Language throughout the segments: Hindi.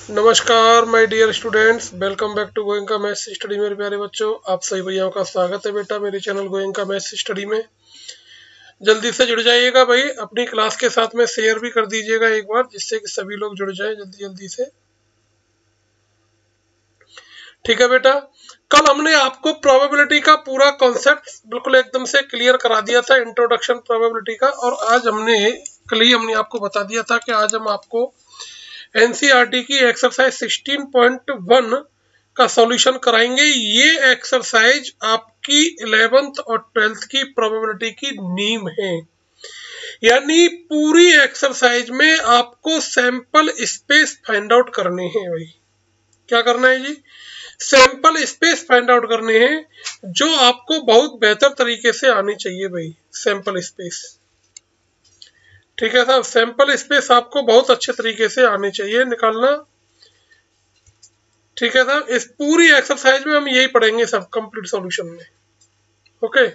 नमस्कार my dear students, welcome back to Goyanka maths study. मेरे प्यारे बच्चों, आप सभी भैयाओं का स्वागत है बेटा मेरे चैनल गोयंका मैथ्स स्टडी में। जल्दी से जुड़ जाइएगा भाई, अपनी क्लास के साथ में शेयर भी कर दीजिएगा एक बार, जिससे कि सभी लोग जुड़ जाएं जल्दी जल्दी से। ठीक है बेटा, कल हमने आपको प्रोबेबिलिटी का पूरा कॉन्सेप्ट बिल्कुल एकदम से क्लियर करा दिया था, इंट्रोडक्शन प्रोबेबिलिटी का। और आज कल ही हमने आपको बता दिया था कि आज हम आपको एनसीईआरटी की एक्सरसाइज 16.1 का सॉल्यूशन कराएंगे। ये एक्सरसाइज आपकी 11th और 12th की प्रोबेबिलिटी की नींव है। यानी पूरी एक्सरसाइज में आपको सैंपल स्पेस फाइंड आउट करने हैं भाई। क्या करना है जी? सैंपल स्पेस फाइंड आउट करने हैं, जो आपको बहुत बेहतर तरीके से आनी चाहिए भाई। सैंपल स्पेस, ठीक है साहब, सैंपल स्पेस आपको बहुत अच्छे तरीके से आने चाहिए निकालना। ठीक है साहब, इस पूरी एक्सरसाइज में हम यही पढ़ेंगे सब कंप्लीट सॉल्यूशन में। ओके,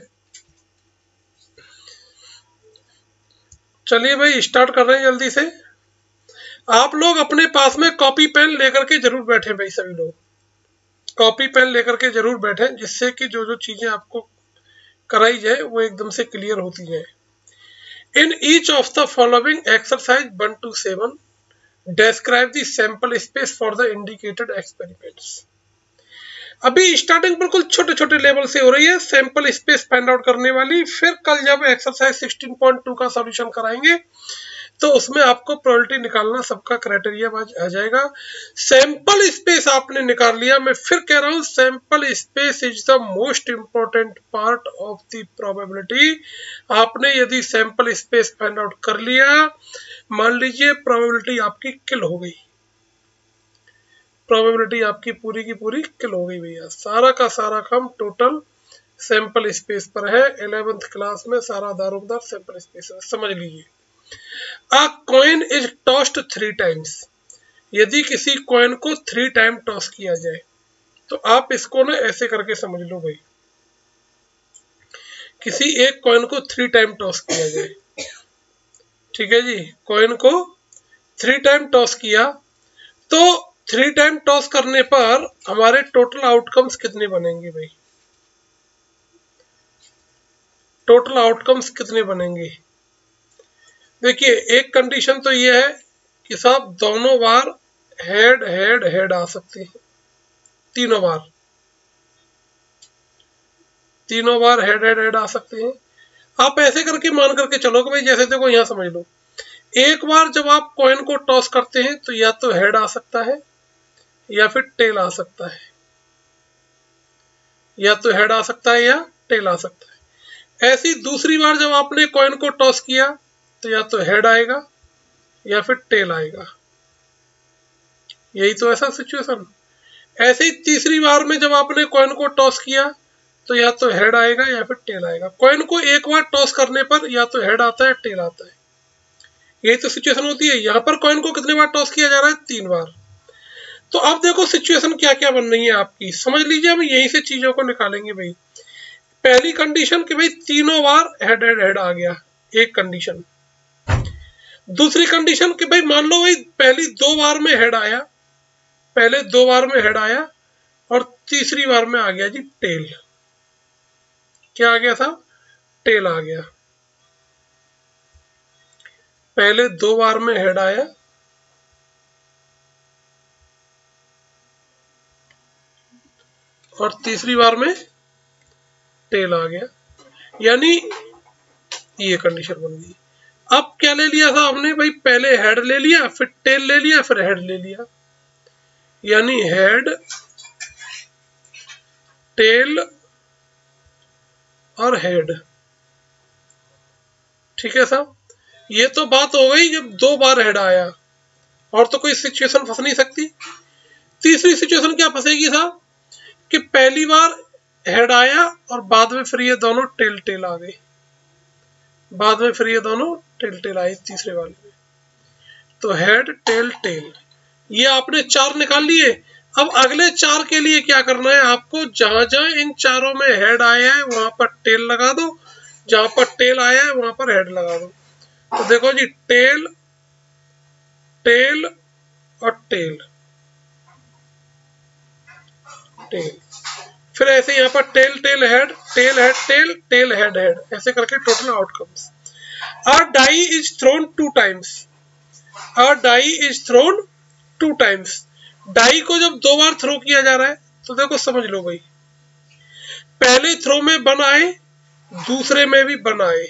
चलिए भाई स्टार्ट कर रहे हैं जल्दी से। आप लोग अपने पास में कॉपी पेन लेकर के जरूर बैठे भाई, सभी लोग कॉपी पेन लेकर के जरूर बैठे, जिससे कि जो जो चीजें आपको कराई जाए वो एकदम से क्लियर होती जाए। In each of the following exercise 1 to 7 describe the sample space for the indicated experiments। अभी स्टार्टिंग बिल्कुल छोटे छोटे लेवल से हो रही है सैंपल स्पेस फाइंड आउट करने वाली। फिर कल जब एक्सरसाइज 16.2 का सॉल्यूशन कराएंगे तो उसमें आपको प्रोबेबिलिटी निकालना सबका क्राइटेरिया आ जाएगा। सैंपल स्पेस आपने निकाल लिया, मैं फिर कह रहा हूं sample space is the most important part of the probability. आपने यदि सैंपल स्पेस फाइंड आउट कर लिया, मान लीजिए प्रोबेबिलिटी आपकी किल हो गई, प्रोबेबिलिटी आपकी पूरी की पूरी किल हो गई भैया। सारा का सारा काम टोटल सैंपल स्पेस पर है। 11th क्लास में सारा दारोमदार सैंपल स्पेस है, समझ लीजिए। A coin is tossed 3 times। यदि किसी कॉइन को 3 टाइम टॉस किया जाए तो आप इसको ना ऐसे करके समझ लो भाई। किसी एक कॉइन को 3 टाइम टॉस किया जाए, ठीक है जी, कॉइन को 3 टाइम टॉस किया तो 3 टाइम टॉस करने पर हमारे टोटल आउटकम्स कितने बनेंगे भाई? टोटल आउटकम्स कितने बनेंगे? देखिए, एक कंडीशन तो ये है कि साहब दोनों बार हेड हेड हेड आ सकते हैं, तीनों बार हेड हेड हेड आ सकते हैं। आप ऐसे करके मान करके चलो कि भाई, जैसे देखो यहां समझ लो, एक बार जब आप कॉइन को टॉस करते हैं तो या तो हेड आ सकता है या फिर टेल आ सकता है, या तो हेड आ सकता है या टेल आ सकता है। ऐसी दूसरी बार जब आपने कॉइन को टॉस किया तो या तो हेड आएगा या फिर टेल आएगा, यही तो ऐसा सिचुएशन। ऐसे ही तीसरी बार में जब आपने कॉइन को टॉस किया तो या तो हेड आएगा या फिर टेल आएगा। कॉइन को एक बार टॉस करने पर या तो हेड आता है टेल आता है, यही तो सिचुएशन होती है। यहाँ पर कॉइन को कितने बार टॉस किया जा रहा है? 3 बार। तो अब देखो सिचुएशन क्या क्या बन रही है आपकी, समझ लीजिए। हम यहीं से चीजों को निकालेंगे भाई। पहली कंडीशन कि भाई तीनों बार हेड हेड हेड आ गया, एक कंडीशन। दूसरी कंडीशन कि भाई मान लो भाई पहली 2 बार में हेड आया, पहले 2 बार में हेड आया और तीसरी बार में आ गया जी टेल। क्या आ गया था? टेल आ गया। पहले 2 बार में हेड आया और तीसरी बार में टेल आ गया, यानी ये कंडीशन बन गई। अब क्या ले लिया था हमने भाई? पहले हेड ले लिया, फिर टेल ले लिया, फिर हेड ले लिया, यानी हेड टेल और हेड। ठीक है साहब, ये तो बात हो गई जब 2 बार हेड आया, और तो कोई सिचुएशन फंस नहीं सकती। तीसरी सिचुएशन क्या फंसेगी साहब कि पहली बार हेड आया और बाद में फिर ये दोनों टेल टेल आ गए, बाद में फिर ये दोनों टेल टेल आए तीसरे वाले में। तो हेड टेल टेल, ये आपने 4 निकाल लिए। अब अगले 4 के लिए क्या करना है आपको? जहां जहां इन चारों में हेड आया है वहां पर टेल लगा दो, जहां पर टेल आया है वहां पर हेड लगा दो। तो देखो जी, टेल टेल और टेल, टेल। फिर ऐसे यहाँ पर tail tail head tail head tail tail head head, ऐसे करके total outcomes. A die is thrown 2 times, a die is thrown 2 times. Die को जब 2 बार थ्रो किया जा रहा है तो देखो समझ लो भाई, पहले थ्रो में 1 आए, दूसरे में भी 1 आए।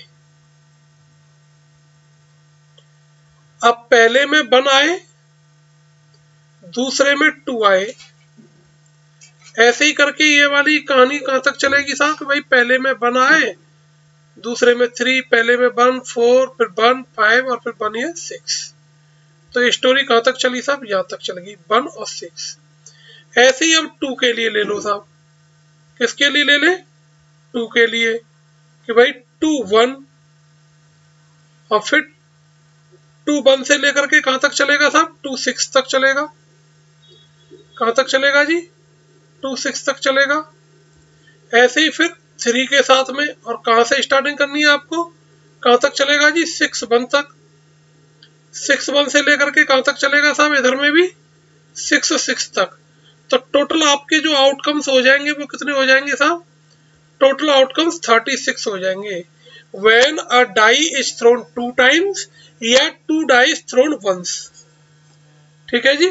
अब पहले में 1 आए, दूसरे में 2 आए। ऐसे ही करके ये वाली कहानी कहां तक चलेगी साहब कि भाई पहले में 1 आए, दूसरे में 3, पहले में 1 4, फिर 1 5 और फिर 1 ये 6। तो ये स्टोरी कहां तक चली साहब? यहां तक चलेगी 1 और 6। ऐसे ही अब 2 के लिए ले लो साहब। किसके लिए ले ले? 2 के लिए, कि भाई 2 1 और फिर 2 1 से लेकर के कहां तक चलेगा साहब? 2 6 तक चलेगा। कहां तक चलेगा जी? 2 6 तक चलेगा। ऐसे ही फिर 3 के साथ में, और कहां से स्टार्टिंग करनी है आपको? कहां तक चलेगा जी? 6 1 तक। 6 1 से लेकर के कहां तक चलेगा साहब? इधर में भी 6 6 तक। तो टोटल आपके जो आउटकम्स हो जाएंगे वो कितने हो जाएंगे साहब? टोटल आउटकम्स 36 हो जाएंगे। When a die is thrown 2 times या 2 dice thrown once। ठीक है जी।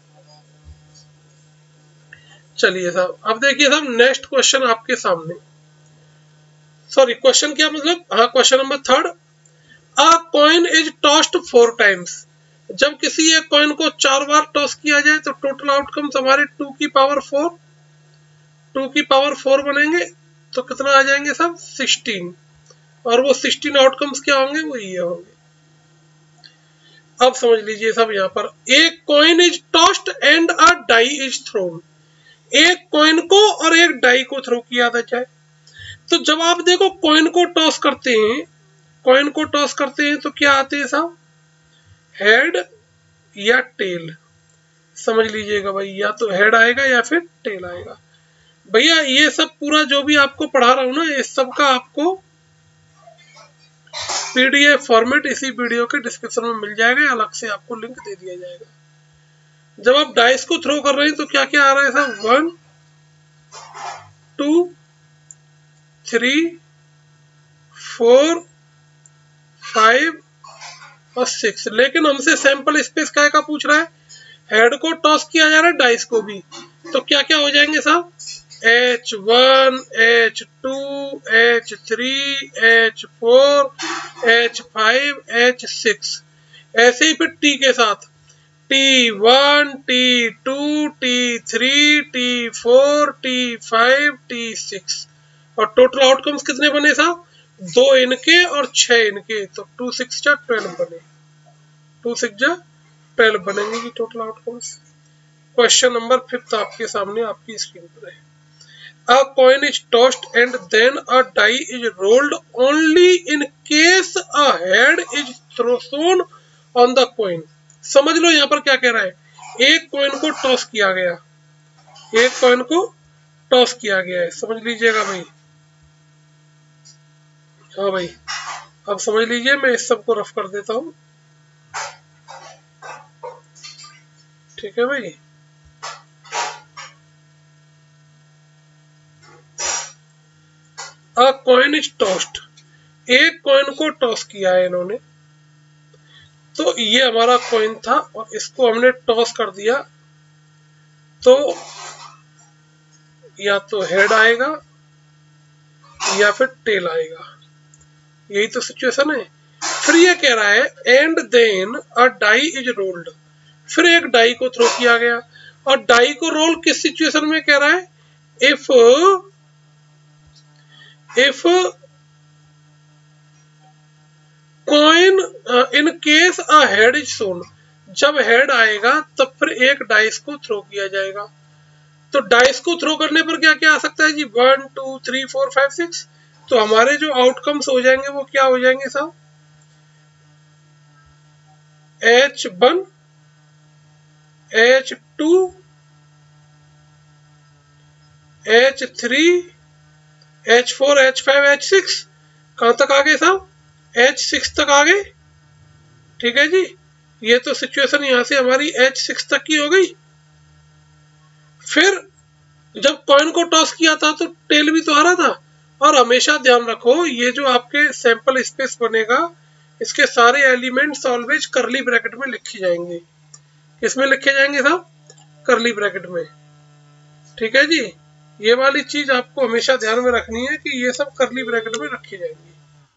चलिए साहब, अब देखिए साहब नेक्स्ट क्वेश्चन आपके सामने। सॉरी, क्वेश्चन क्या मतलब? हाँ, question number 3। A coin is tossed 4 times. जब किसी एक कॉइन को 4 बार टॉस किया जाए तो टोटल आउटकम्स हमारे 2 की पावर 4, 2 की पावर 4 बनेंगे। तो कितना आ जाएंगे साहब? 16। और वो 16 आउटकम्स क्या होंगे? वो ये होंगे। अब समझ लीजिए साहब, यहाँ पर एक coin is tossed and a die is thrown. एक कॉइन को और एक डाई को थ्रो किया जाए। तो जब आप देखो कॉइन को टॉस करते हैं, कॉइन को टॉस करते हैं तो क्या आते हैं साहब? हेड या टेल। समझ लीजिएगा भाई, या तो हेड आएगा या फिर टेल आएगा। भैया ये सब पूरा जो भी आपको पढ़ा रहा हूं ना, इस सब का आपको पीडीएफ फॉर्मेट इसी वीडियो के डिस्क्रिप्शन में मिल जाएगा, अलग से आपको लिंक दे दिया जाएगा। जब आप डाइस को थ्रो कर रहे हैं तो क्या क्या आ रहा है साहब? 1 2 3 4 5 और 6। लेकिन हमसे सैंपल स्पेस काय का पूछ रहा है? हेड को टॉस किया जा रहा है, डाइस को भी। तो क्या क्या हो जाएंगे साहब? H1 H2 H3 H4 H5 H6। ऐसे ही फिर T के साथ T1 T2 T3 T4 T5 T6। और टोटल आउटकम्स कितने बने साहब? 2 इनके और 6 इनके। तो 2 6 जा 12 बने, 2 6 जा 12 बनेंगे जी टोटल आउटकम्स। क्वेश्चन नंबर 5 आपके सामने आपकी स्क्रीन पर है। A coin is tossed and then a die is rolled only in case a head is thrown on the coin। समझ लो यहाँ पर क्या कह रहा है? एक कॉइन को टॉस किया गया, एक कॉइन को टॉस किया गया है। समझ लीजिएगा भाई। हाँ भाई, अब समझ लीजिए, मैं इस सब को रफ कर देता हूँ। ठीक है भाई। अ कॉइन इज टॉस्ड, एक कॉइन को टॉस किया है इन्होंने। तो ये हमारा कॉइन था और इसको हमने टॉस कर दिया, तो या तो हेड आएगा या फिर टेल आएगा। यही तो सिचुएशन है। फिर ये कह रहा है and then a die is rolled. फिर एक डाई को थ्रो किया गया, और डाई को रोल किस सिचुएशन में कह रहा है? If coin in case a head is shown. जब हेड आएगा तब फिर एक डाइस को थ्रो किया जाएगा। तो डाइस को थ्रो करने पर क्या क्या आ सकता है जी? 1 2 3 4 5 6। तो हमारे जो आउटकम्स हो जाएंगे वो क्या हो जाएंगे साहब? H1 H2 H3 H4 H5 H6। कहां तक आ गए साहब? H6 तक आ गए। ठीक है जी। ये तो सिचुएशन यहां से हमारी H6 तक की हो गई। फिर जब कॉइन को टॉस किया था तो टेल भी तो आ रहा था। और हमेशा ध्यान रखो ये जो आपके सैंपल स्पेस बनेगा इसके सारे एलिमेंट्स ऑलवेज करली ब्रैकेट में लिखे जाएंगे। किसमें लिखे जाएंगे साहब? करली ब्रैकेट में। ठीक है जी, ये वाली चीज आपको हमेशा ध्यान में रखनी है कि ये सब करली ब्रैकेट में रखी जाएंगी,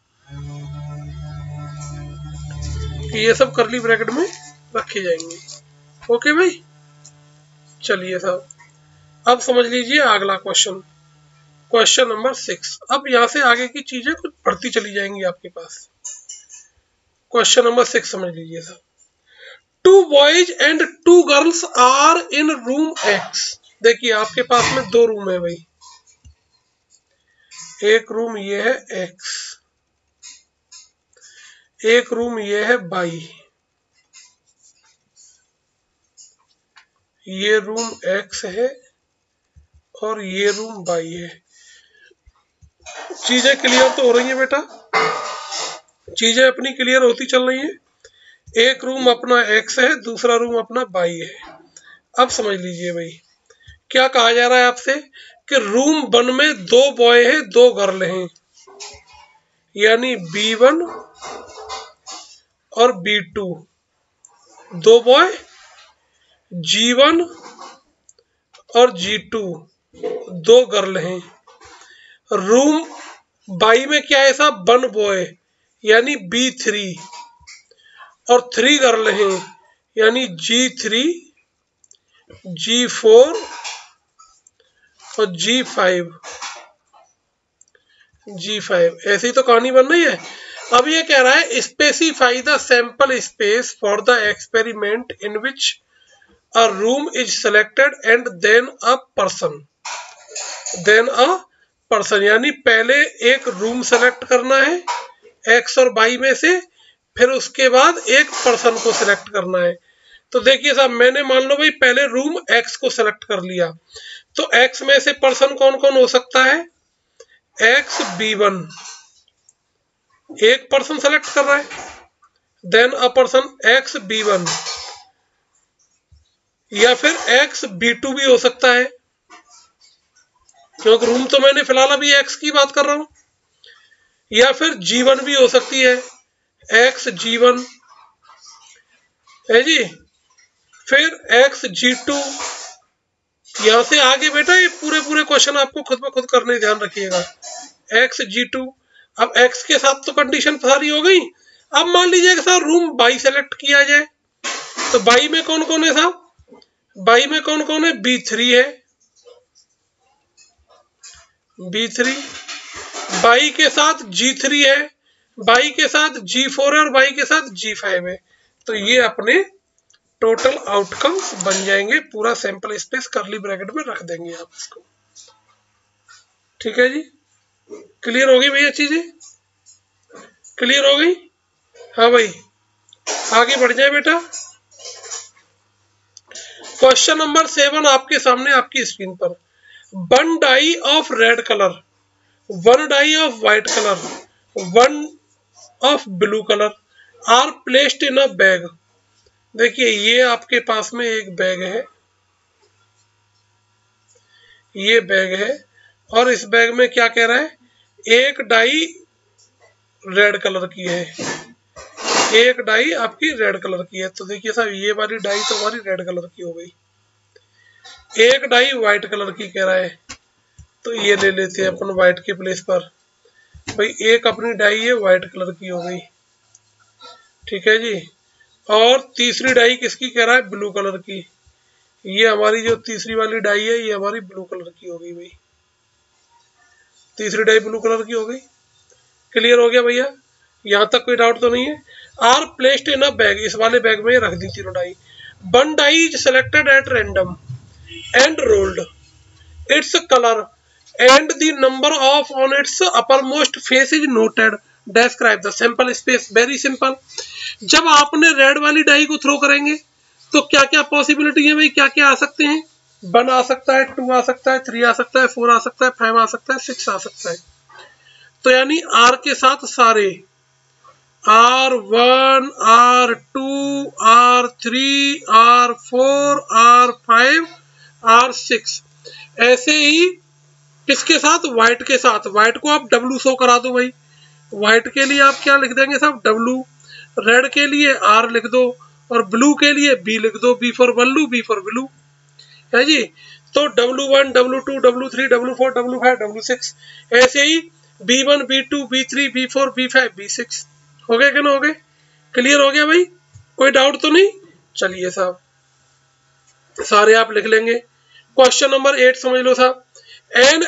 कि ये सब करली ब्रैकेट में रखी जाएंगी। ओके भाई, चलिए साहब अब समझ लीजिए अगला क्वेश्चन, क्वेश्चन नंबर 6। अब यहाँ से आगे की चीजें कुछ बढ़ती चली जाएंगी आपके पास। क्वेश्चन नंबर 6 समझ लीजिए साहब। 2 boys and 2 girls are in room X। देखिए आपके पास में 2 रूम है भाई, एक रूम ये है X, एक रूम ये है Y, ये रूम X है और ये रूम Y है। चीजें क्लियर तो हो रही है बेटा? चीजें अपनी क्लियर होती चल रही है। एक रूम अपना X है, दूसरा रूम अपना Y है। अब समझ लीजिए भाई क्या कहा जा रहा है आपसे कि रूम 1 में 2 बॉय है 2 गर्ल हैं, यानी B1 और B2, 2 बॉय, G1 और G2 2 गर्ल हैं। रूम बाई में क्या है साहब? 1 बॉय यानी B3 और 3 गर्ल हैं यानी G3, G4 और G5। ऐसी तो कहानी बन रही है। अब ये कह रहा है specify the sample space for the experiment in which a room is selected and then a person. यानी पहले एक रूम सेलेक्ट करना है X और Y में से, फिर उसके बाद एक पर्सन को सिलेक्ट करना है। तो देखिए साहब मैंने मान लो भाई पहले रूम X को सिलेक्ट कर लिया, तो X में से पर्सन कौन कौन हो सकता है? X B1 एक पर्सन सेलेक्ट कर रहा है, then a person X B1, या फिर X B2 भी हो सकता है, क्योंकि रूम तो मैंने फिलहाल अभी X की बात कर रहा हूं, या फिर G1 भी हो सकती है, X G1 है जी, फिर X G2। यहां से आगे बेटा ये पूरे क्वेश्चन आपको खुद ब खुद करने ध्यान रखिएगा। X G2, अब X के साथ तो कंडीशन सारी हो गई। अब मान लीजिए कि साहब रूम बाई सेलेक्ट किया जाए, तो बाई में कौन कौन है साहब? बाई में कौन कौन है? B3 है, B3, बाई के साथ G3 है, बाई के साथ G4 है और बाई के साथ G5 है। तो ये अपने टोटल आउटकम्स बन जाएंगे। पूरा सैंपल स्पेस करली ब्रैकेट में रख देंगे आप इसको। ठीक है जी, क्लियर हो गई भैया? चीजें क्लियर हो गई? हाँ भाई आगे बढ़ जाए बेटा। क्वेश्चन नंबर 7 आपके सामने आपकी स्क्रीन पर। 1 die of red colour, 1 die of white colour, 1 of blue colour are placed in a bag. देखिए ये आपके पास में एक बैग है, ये बैग है, और इस बैग में क्या कह रहा है? एक डाई रेड कलर की है, एक डाई आपकी रेड कलर की है। तो देखिए साहब ये वाली डाई तो हमारी रेड कलर की हो गई, एक डाई व्हाइट कलर की कह रहा है, तो ये ले लेते हैं अपन व्हाइट के प्लेस पर। भाई एक अपनी डाई है व्हाइट कलर की हो गई, ठीक है जी। और तीसरी डाई किसकी कह रहा है? ब्लू कलर की। ये हमारी जो तीसरी वाली डाई है ये हमारी ब्लू कलर की हो गई भाई, तीसरी डाई ब्लू कलर की हो गई। क्लियर हो गया भैया? यहां तक कोई डाउट तो नहीं है? Are placed in a bag, इस वाले बैग में रख दी तीनों die. 1 die is selected at random and rolled, its color and the number of on its uppermost face is noted, describe the sample space। Very simple. जब आपने रेड वाली डाई को थ्रो करेंगे तो क्या क्या पॉसिबिलिटी है भाई? क्या क्या आ सकते हैं? 1 आ सकता है, 2 आ सकता है, 3 आ सकता है, 4 आ सकता है, 5 आ सकता है, 6 आ सकता है। तो यानी R के साथ सारे R1, R2, R3, R4, R5, R6 ऐसे ही किसके साथ, व्हाइट के साथ। व्हाइट को आप W शो करा दो भाई, व्हाइट के लिए आप क्या लिख देंगे साहब, W। रेड के लिए R लिख दो, और ब्लू के लिए B लिख दो, B for Ballu, B for blue, है जी। तो W1, W2, W3, W4, W5, W6, ऐसे ही B1, B2, B3, B4, B5, B6। हो गए कि ना हो गए, क्लियर हो गया भाई, कोई डाउट तो नहीं। चलिए साहब सारे आप लिख लेंगे। क्वेश्चन नंबर 8 समझ लो साहब। An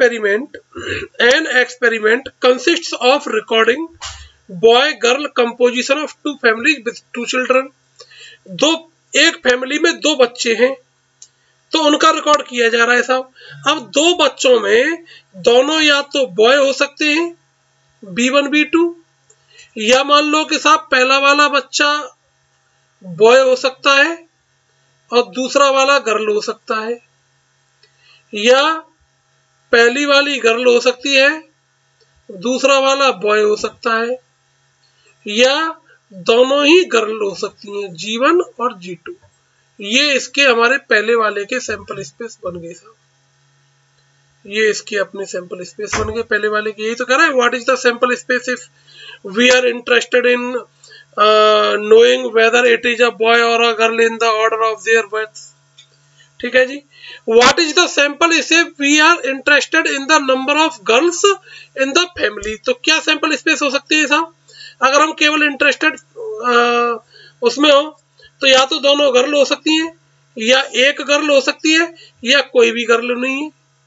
experiment consists of recording boy girl composition of two families with two children। एक फैमिली में दो बच्चे हैं, तो उनका रिकॉर्ड किया जा रहा है साहब। अब दो बच्चों में दोनों या तो बॉय हो सकते हैं B1 B2, या मान लो कि साहब पहला वाला बच्चा बॉय हो सकता है और दूसरा वाला गर्ल हो सकता है, या पहली वाली गर्ल हो सकती है, दूसरा वाला बॉय हो सकता है, या दोनों ही गर्ल हो सकती हैं G1 और G2। ये इसके हमारे पहले वाले के सैंपल स्पेस बन गए साहब, ये इसके अपने सैंपल स्पेस बन गए पहले वाले के। यही तो कह रहा है, what is the sample space if we are interested in knowing whether it is a boy or a girl in the order of their birth. ठीक है जी। What is the sample if we are interested in the number of girls in the family. तो क्या सैंपल स्पेस हो सकती है साहब, अगर हम केवल इंटरेस्टेड उसमें हो, तो या तो दोनों गर्ल हो सकती हैं, या एक गर्ल हो सकती है, या कोई भी गर्ल नहीं है।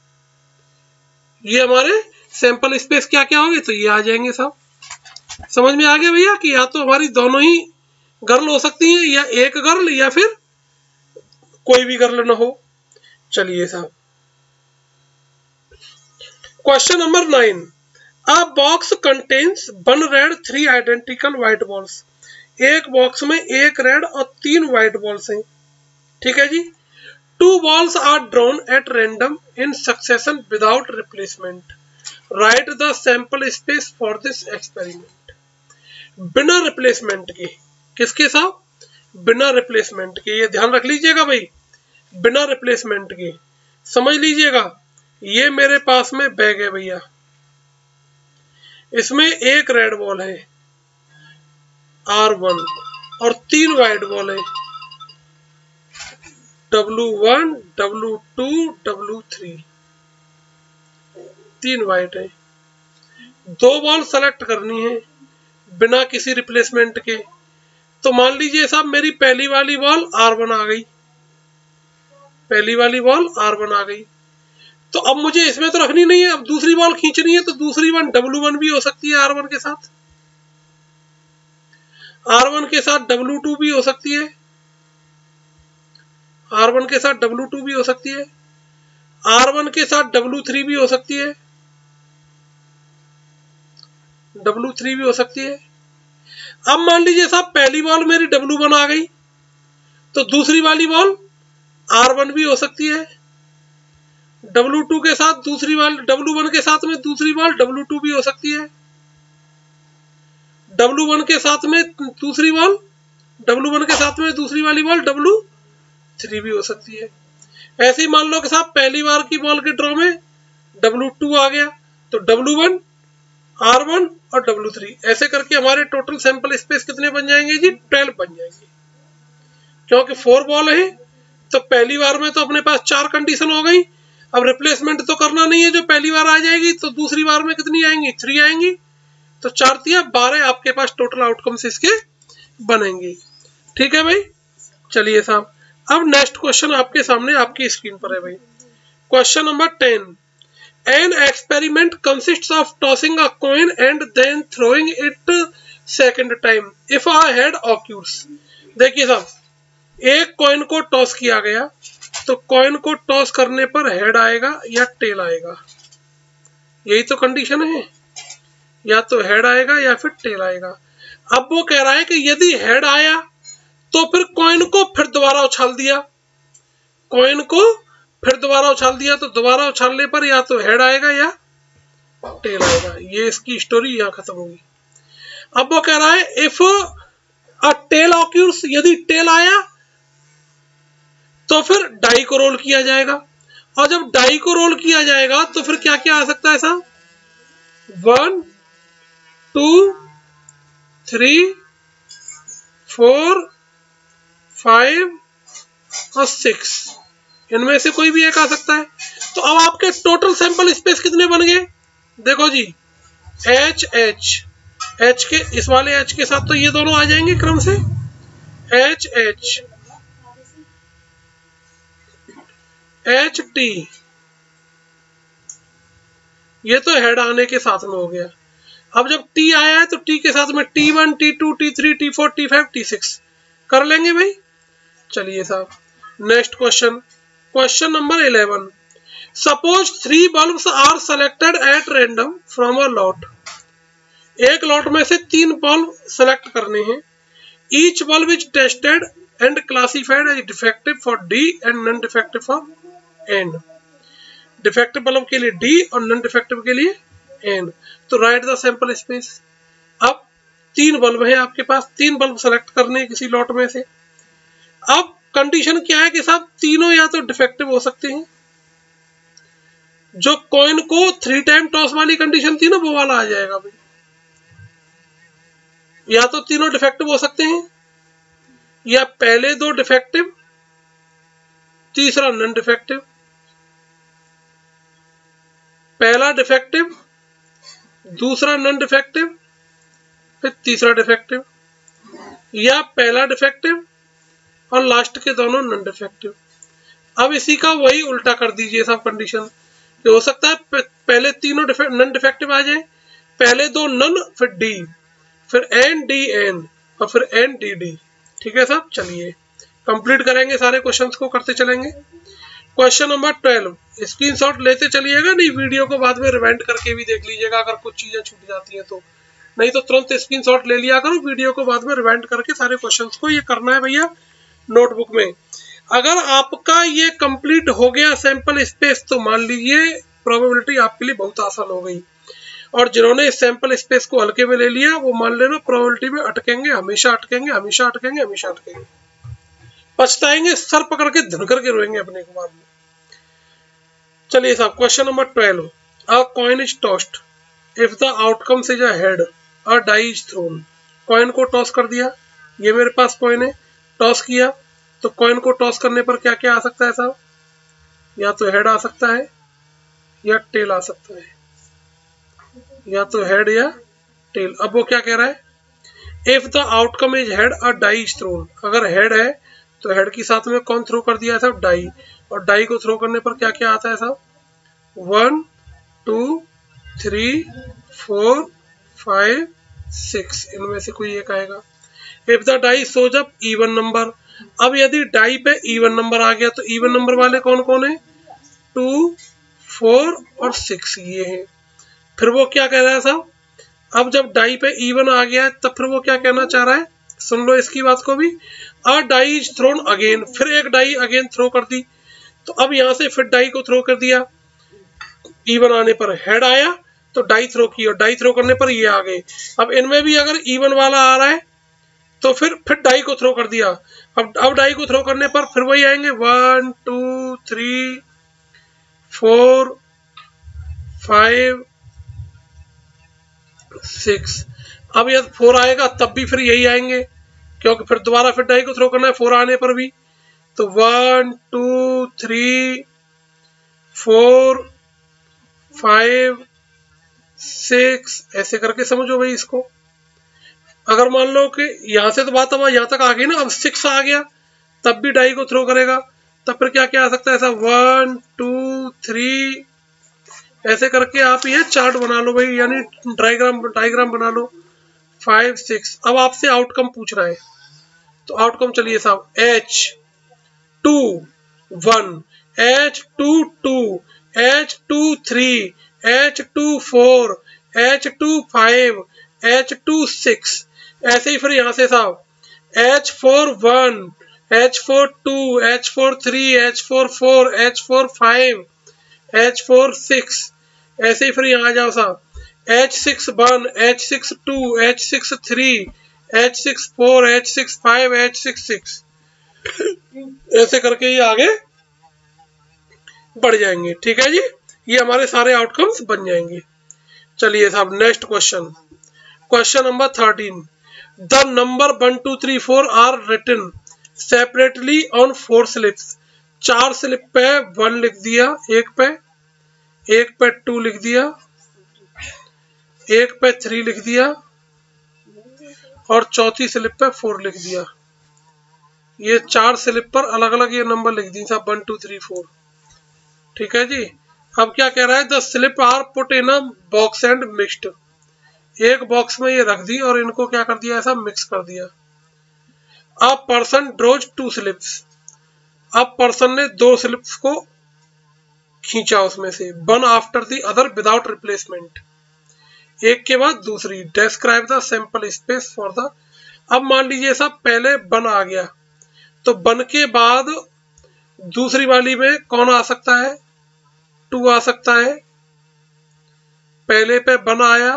ये हमारे सैंपल स्पेस क्या क्या होंगे, तो ये आ जाएंगे साहब। समझ में आ गया भैया कि या तो हमारी दोनों ही गर्ल हो सकती हैं, या एक गर्ल, या फिर कोई भी गर्ल ना हो। चलिए साहब question number 9। A box contains 1 red 3 identical white balls. एक बॉक्स में एक रेड और 3 व्हाइट बॉल्स हैं। ठीक है जी। 2 balls are drawn at random in succession without replacement. Write the sample space for this experiment. बिना रिप्लेसमेंट के, किसके साथ, बिना रिप्लेसमेंट के। ये ध्यान रख लीजिएगा भाई, बिना रिप्लेसमेंट के। समझ लीजिएगा, ये मेरे पास में बैग है भैया, इसमें एक रेड बॉल है R1 और 3 व्हाइट बॉल है W1, W2, W3, 3 व्हाइट है। 2 बॉल सेलेक्ट करनी है बिना किसी रिप्लेसमेंट के। तो मान लीजिए साहब मेरी पहली वाली बॉल R1 आ गई, पहली वाली बॉल R1 आ गई। तो अब मुझे इसमें तो रखनी नहीं है, अब दूसरी बॉल खींचनी है, तो दूसरी बॉल W1 भी हो सकती है R1 के साथ, R1 के साथ W2 भी हो सकती है, R1 के साथ W2 भी हो सकती है, R1 के साथ W3 भी हो सकती है, W3 भी हो सकती है। अब मान लीजिए साहब पहली बॉल मेरी W1 आ गई, तो दूसरी वाली बॉल R1 भी हो सकती है, W2 के साथ दूसरी बॉल, W1 के साथ में दूसरी बॉल W2 भी हो सकती है, W1 के साथ में दूसरी बॉल, W1 के साथ में दूसरी वाली बॉल W3 भी हो सकती है। ऐसे ही मान लो कि साहब पहली बार की बॉल के ड्रॉ में W2 आ गया, तो W1, R1 और W3, ऐसे करके हमारे टोटल सैंपल स्पेस कितने बन जाएंगे जी, 12 बन जाएंगे। क्योंकि 4 बॉल है, तो पहली बार में तो अपने पास 4 कंडीशन हो गई। अब रिप्लेसमेंट तो करना नहीं है, जो पहली बार आ जाएगी तो दूसरी बार में कितनी आएंगी, 3 आएंगी। तो 4 तिया 12 आपके पास टोटल आउटकम्स इसके बनेंगे। ठीक है भाई। चलिए साहब अब नेक्स्ट क्वेश्चन आपके सामने आपकी स्क्रीन पर है भाई। Question number 10। An experiment consists of tossing a coin and then throwing it second time if a head occurs। देखिए साहब, एक कॉइन को टॉस किया गया, तो कॉइन को टॉस करने पर हेड आएगा या टेल आएगा, यही तो कंडीशन है, या तो हेड आएगा या फिर टेल आएगा। अब वो कह रहा है कि यदि हेड आया तो फिर कॉइन को फिर दोबारा उछाल दिया, कॉइन को फिर दोबारा उछाल दिया, तो दोबारा उछालने पर या तो हेड आएगा या टेल आएगा। ये इसकी स्टोरी यहाँ खत्म होगी। अब वो कह रहा है इफ अ टेल ऑक्यूर्स, यदि टेल आया तो फिर डाई को रोल किया जाएगा, और जब डाई को रोल किया जाएगा तो फिर क्या क्या आ सकता है साहब? 1 2 3 4 5 और 6, इनमें से कोई भी एक आ सकता है। तो अब आपके टोटल सैंपल स्पेस कितने बन गए? देखो जी, एच के इस वाले एच के साथ तो ये दोनों आ जाएंगे क्रम से, एच टी, ये तो हेड आने के साथ में हो गया। अब जब टी आया है तो टी के साथ में T1 T2 T3 T4 T5 T6 कर लेंगे भाई। चलिए साहब, next question, question number 11। Suppose 3 bulbs are selected at random from a lot. एक लॉट में से 3 बल्ब सेलेक्ट करने हैं। Each bulb is tested and classified as defective for D and non defective for N. Defective bulb के लिए डी और नॉन डिफेक्टिव के लिए एन। तो राइट द सैंपल स्पेस। अब 3 बल्ब है आपके पास, 3 बल्ब सेलेक्ट करने हैं किसी लॉट में से। अब कंडीशन क्या है कि साहब तीनों या तो डिफेक्टिव हो सकते हैं, जो कॉइन को 3 टाइम टॉस वाली कंडीशन थी ना वो वाला आ जाएगा भाई। या तो तीनों डिफेक्टिव हो सकते हैं, या पहले 2 डिफेक्टिव, तीसरा नॉन डिफेक्टिव, पहला डिफेक्टिव, दूसरा नॉन डिफेक्टिव, फिर तीसरा डिफेक्टिव, या पहला डिफेक्टिव और लास्ट के दोनों नॉन डिफेक्टिव। अब इसी का वही उल्टा कर दीजिए सब कंडीशन, कि हो सकता है पहले तीनों नॉन डिफेक्टिव आ जाए, पहले 2 नॉन, फिर डी, फिर एन डी एन और फिर एन डी डी। ठीक है साहब, चलिए कंप्लीट करेंगे, सारे क्वेश्चंस को करते चलेंगे। क्वेश्चन नंबर 12, स्क्रीनशॉट लेते चलिएगा, नहीं वीडियो को बाद में रिवाइंड करके भी देख लीजिएगा अगर कुछ चीजें छूट जाती हैं तो, नहीं तो तुरंत स्क्रीनशॉट ले लिया करो, वीडियो को बाद में रिवाइंड करके सारे क्वेश्चंस को ये करना है भैया नोटबुक में। अगर आपका ये कंप्लीट हो गया सैंपल स्पेस तो मान लीजिए प्रोबेबिलिटी आपके लिए बहुत आसान हो गई, और जिन्होंने इस सैंपल स्पेस को हल्के में ले लिया वो मान लेना प्रोबेबिलिटी में अटकेंगे, हमेशा अटकेंगे, हमेशा अटकेंगे, हमेशा अटकेंगे, पछताएंगे, सर पकड़ के धुनकर के रोएंगे अपने को बाद में। चलिए साहब, question number 12। A coin is tossed if the outcomes is a head, a die is thrown. Coin को टॉस कर दिया, ये मेरे पास कॉइन है, टॉस किया, तो कॉइन को टॉस करने पर क्या क्या आ सकता है साहब? या तो हेड आ सकता है, या टेल आ सकता है, या तो हेड या टेल। अब वो क्या कह रहा है? If the outcome is head, a die is thrown. अगर हेड है तो हेड के साथ में कौन थ्रो कर दिया साहब? डाई। और डाई को थ्रो करने पर क्या क्या आता है साहब? 1 2 3 4 5 6, इनमें से कोई एक आएगा। If the die shows up even number. अब यदि डाई पे इवन नंबर आ गया तो इवन नंबर वाले कौन कौन है? 2 4 और 6 ये हैं। फिर वो क्या कह रहा है साहब? अब जब डाई पे इवन आ गया है तब फिर वो क्या कहना चाह रहा है? सुन लो इसकी बात को भी। A die is thrown again, फिर एक डाई अगेन थ्रो कर दी, तो अब यहां से फिर डाई को थ्रो कर दिया, इवन आने पर हेड आया तो डाई थ्रो की, और डाई थ्रो करने पर ये आ गए। अब इनमें भी अगर इवन वाला आ रहा है तो फिर डाई को थ्रो कर दिया। अब डाई को थ्रो करने पर फिर वही आएंगे 1 2 3 4 5 6। अब यदि 4 आएगा तब भी फिर यही आएंगे, क्योंकि फिर दोबारा फिर डाई को थ्रो करना है 4 आने पर भी। तो 1 2 3 4 5 6 ऐसे करके समझो भाई इसको। अगर मान लो कि यहां से तो बात अब यहां तक आ गई ना, अब 6 आ गया तब भी डाई को थ्रो करेगा, तब फिर क्या क्या आ सकता है ऐसा? 1 2 3 ऐसे करके आप ये चार्ट बना लो भाई, यानी डायग्राम बना लो 5 6। अब आपसे आउटकम पूछ रहा है, तो आउटकम चलिए साहब, H2 1, H2 2, H2 3, H2 4, H2 5, H2 6। ऐसे ही फिर यहां से साहब H4 1, H4 2, H4 3, H4 4, H4 5, H4 6। ऐसे ही फिर यहाँ आ जाओ साहब H6 1, H6 2, H6 3, H6 4, H6 5, H6 6। ऐसे करके ये आगे बढ़ जाएंगे। ठीक है जी, ये हमारे सारे आउटकम्स बन जाएंगे। चलिए साहब next question, question number 13। The number 1 2 3 4 are written separately on 4 slips. 4 slip पे 1 लिख दिया, एक पे 2 लिख दिया, एक पे 3 लिख दिया और चौथी स्लिप पे 4 लिख दिया। ये 4 स्लिप पर अलग अलग ये नंबर लिख दी साहब 1 2 3 4। ठीक है जी। अब क्या कह रहा है, the slip are put in a box and mixed. एक बॉक्स में ये रख दी और इनको क्या कर दिया, ऐसा मिक्स कर दिया। A person draws 2 slips. अब पर्सन ने 2 स्लिप्स को खींचा उसमें से, one after the other without replacement, एक के बाद दूसरी। Describe the sample space for the. अब मान लीजिए साहब पहले वन आ गया, तो वन के बाद दूसरी वाली में कौन आ सकता है, 2 आ सकता है। पहले पे वन आया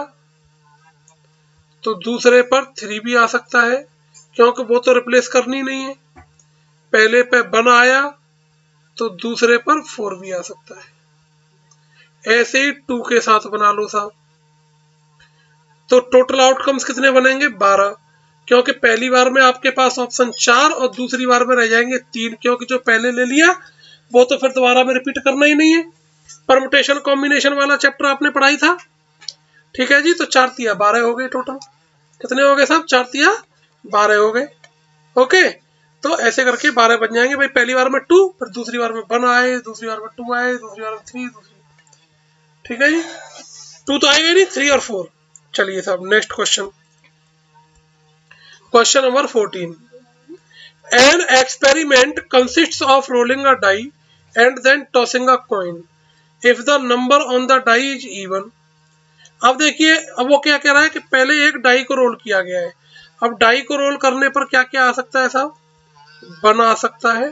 तो दूसरे पर 3 भी आ सकता है, क्योंकि वो तो रिप्लेस करनी नहीं है। पहले पे वन आया तो दूसरे पर 4 भी आ सकता है। ऐसे ही 2 के साथ बना लो साहब। तो टोटल आउटकम्स कितने बनेंगे, 12, क्योंकि पहली बार में आपके पास ऑप्शन 4 और दूसरी बार में रह जाएंगे 3, क्योंकि जो पहले ले लिया वो तो फिर दोबारा में रिपीट करना ही नहीं है। परमुटेशन कॉम्बिनेशन वाला चैप्टर आपने पढ़ाई था। ठीक है जी, तो 4 तिया 12 हो गए। टोटल कितने हो गए साहब, 4 तिया 12 हो गए। ओके, तो ऐसे करके 12 बन जाएंगे भाई। पहली बार में 2, फिर दूसरी बार में 1 आए, दूसरी बार में 2 आए, दूसरी बार में 3, ठीक है जी। 2 तो आएगा नहीं, 3 और 4। चलिए साहब next question, question number 14। An experiment consists of rolling a die and then tossing a coin. If the number on the die is even. अब देखिए, अब वो क्या कह रहा है कि पहले एक डाई को रोल किया गया है। अब डाई को रोल करने पर क्या क्या आ सकता है साहब, 1 आ सकता है,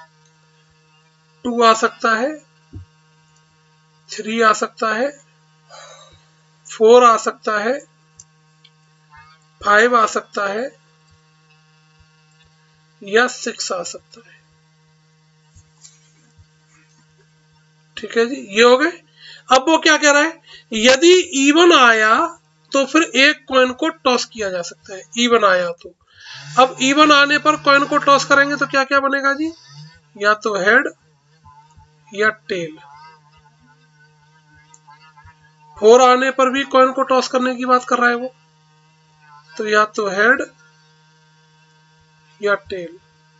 2 आ सकता है, 3 आ सकता है, 4 आ सकता है, 5 आ सकता है या 6 आ सकता है। ठीक है जी, ये हो गए। अब वो क्या कह रहा है, यदि इवन आया तो फिर एक कॉइन को टॉस किया जा सकता है, इवन आया तो। अब इवन आने पर कॉइन को टॉस करेंगे तो क्या क्या बनेगा जी, या तो हेड या टेल। 4 आने पर भी कॉइन को टॉस करने की बात कर रहा है वो, तो या तो हेड या टेल।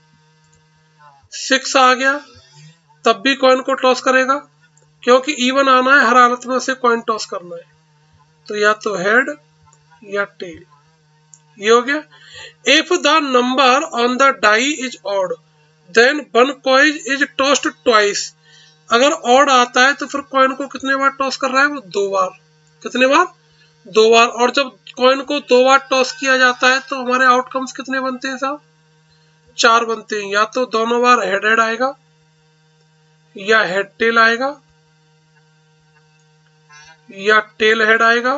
6 आ गया तब भी कॉइन को टॉस करेगा, क्योंकि इवन आना है, हर हालत में उसे कॉइन टॉस करना है, तो या तो हेड या टेल। ये हो गया। If the number on the die is odd then 1 coin is tossed twice. अगर ऑड आता है तो फिर कॉइन को कितने बार टॉस कर रहा है वो, 2 बार। कितने बार, 2 बार। और जब कॉइन को 2 बार टॉस किया जाता है तो हमारे आउटकम्स कितने बनते हैं साहब, 4 बनते हैं। या तो दोनों बार हेड हेड आएगा या हेड टेल आएगा या टेल हेड आएगा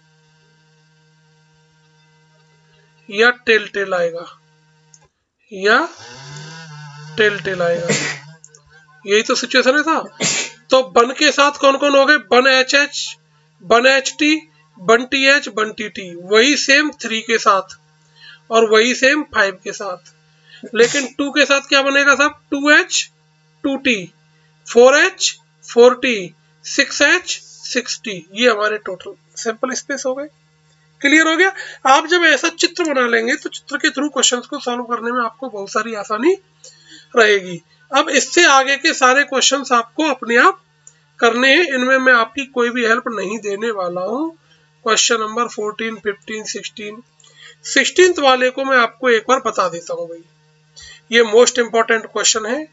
या टेल टेल आएगा या टेल टेल आएगा। यही तो सिचुएशन है साहब। तो 1 के साथ कौन कौन हो गए, 1 H H, 1 H T, 1 T H, 1 T T. वही सेम 3 के साथ और वही सेम 5 के साथ। लेकिन 2 के साथ क्या बनेगा साहब, 2H 2T, 4H 4T, 6H 6T। ये हमारे टोटल सैंपल स्पेस हो गए। क्लियर हो गया। आप जब ऐसा चित्र बना लेंगे तो चित्र के थ्रू क्वेश्चंस को सॉल्व करने में आपको बहुत सारी आसानी रहेगी। अब इससे आगे के सारे क्वेश्चंस आपको अपने आप करने हैं, इनमें मैं आपकी कोई भी हेल्प नहीं देने वाला हूं। क्वेश्चन नंबर 14, 15, 16 वाले को मैं आपको एक बार बता देता हूं भाई, ये मोस्ट इंपॉर्टेंट क्वेश्चन है।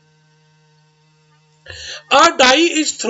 A die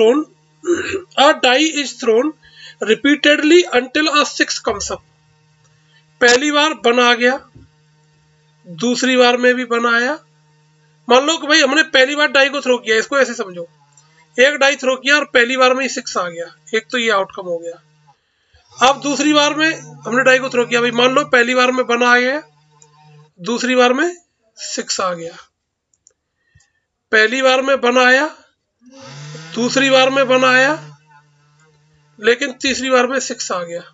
is thrown repeatedly until a 6 comes up. पहली बार 1 आ गया, दूसरी बार में भी 1 आया। मान लो कि भाई हमने पहली बार डाई को थ्रो किया, इसको ऐसे समझो, एक डाई थ्रो किया और पहली बार में ही 6 आ गया, एक तो ये आउटकम हो गया। अब दूसरी बार में हमने डाई को थ्रो किया, भाई मान लो पहली बार में 1 आ गया, दूसरी बार में 6 आ गया। पहली बार में 1 आया, दूसरी बार में 1 आया लेकिन तीसरी बार में 6 आ गया।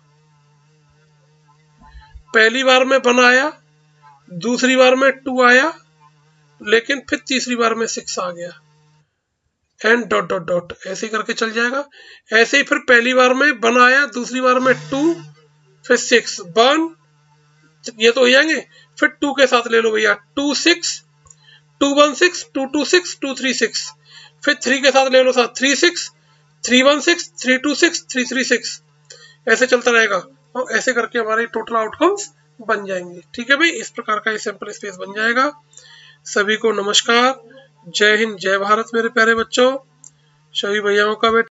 पहली बार में 1 आया, दूसरी बार में 2 आया, लेकिन फिर तीसरी बार में 6 आ गया। एंड डॉट डॉट डॉट ऐसे ही करके चल जाएगा। ऐसे ही फिर पहली बार में 1 आया, दूसरी बार में 2, फिर 6, 1, ये तो हो जाएंगे। फिर 2 के साथ ले लो भैया, 2 6, 2 1 6, 2 2 6, 2 3 6। फिर 3 के साथ ले लो साथ, 3 6, 3 1 6, 3 2 6, 3 3 6। ऐसे चलता रहेगा और ऐसे करके हमारे टोटल आउटकम्स बन जाएंगे। ठीक है भाई, इस प्रकार का ये सैंपल स्पेस बन जाएगा। सभी को नमस्कार, जय हिंद, जय भारत मेरे प्यारे बच्चों। सभी भैयाओं का